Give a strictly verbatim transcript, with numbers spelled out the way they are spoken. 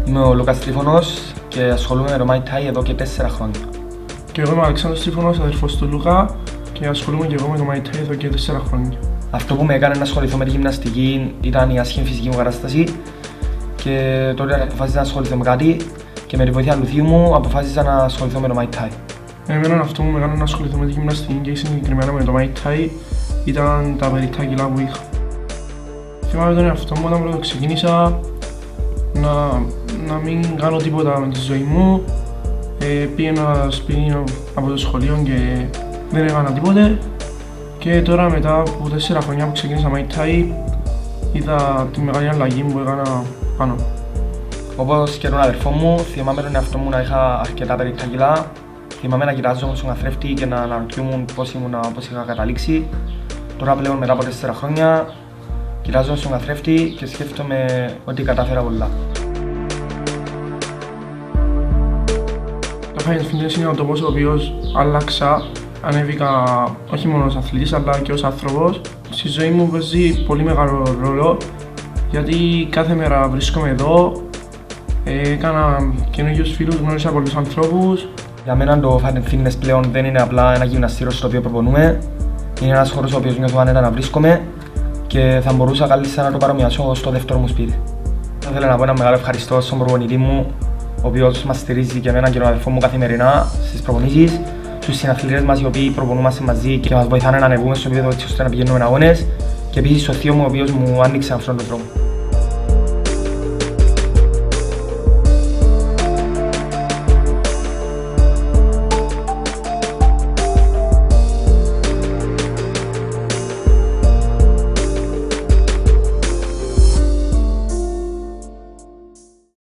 Είμαι ο Λούκας Τρίφωνος και ασχολούμαι με το Muay Thai εδώ και τέσσερα χρόνια. Και εγώ είμαι ο Αλεξάνδρος Τρίφωνος, αδερφός του Λούκα, και ασχολούμαι και εγώ με το Muay Thai εδώ και τέσσερα χρόνια. Αυτό που με έκανε να ασχοληθώ με τη γυμναστική ήταν η άσχημη φυσική μου κατάσταση και τότε αποφάσισα να ασχοληθώ με κάτι και με τη βοήθεια του θείου μου αποφάσισα να ασχοληθώ με το Muay Thai. Εμένα αυτό που με έκανε να ασχοληθώ με τη γυμναστική και συγκεκριμένα με το Muay Thai ήταν τα περιττά κιλά που είχα. Θυμάμαι τον εαυτό μου όταν πρώτο ξεκίνησα να, να μην κάνω τίποτα με τη ζωή μου. Ε, πήγαινα σπίτι από το σχολείο και δεν έκανα τίποτε. Και τώρα μετά από τέσσερα χρόνια που ξεκίνησα Muay Thai είδα τη μεγάλη αλλαγή που έκανα πάνω. Όπως και τον αδερφό μου, θυμάμαι τον εαυτό μου να είχα αρκετά περιττά κιλά. Θυμάμαι να κοιτάζω στον καθρέφτη και να αναρωτιούμουν πώς ήμουν, πώς είχα καταλήξει. Τώρα πλέον μετά από τέσσερα χρόνια κοιτάζω στον καθρέφτη και σκέφτομαι ότι κατάφερα πολλά. Το Fine Fitness είναι ο τόπος ο οποίος άλλαξα. Ανέβηκα όχι μόνο ως αθλητής αλλά και ως άνθρωπος. Στη ζωή μου παίζει πολύ μεγάλο ρόλο γιατί κάθε μέρα βρίσκομαι εδώ. Έκανα καινούριους φίλους, γνώρισα πολλούς ανθρώπους. Για μένα το Fine Fitness πλέον δεν είναι απλά ένα γυμναστήριο στο οποίο προπονούμε. Είναι ένας χώρος ο οποίος νιώθω άνετα να βρίσκομαι και θα μπορούσα καλύτερα να το παρομοιάσω στο δεύτερο μου σπίτι. Θα ήθελα να πω ένα μεγάλο ευχαριστώ στον προπονητή μου, ο οποίος μας στηρίζει και εμένα και τον αδερφό μου καθημερινά στις προπονήσεις, στους συναθλητές μας οι οποίοι προπονούμαστε μαζί και μας βοηθάνε να ανεβούμε στο επίπεδο έτσι ώστε να πηγαίνουμε αγώνες, και επίσης στον θείο μου ο οποίος μου άνοιξε αυτόν τον δρόμο.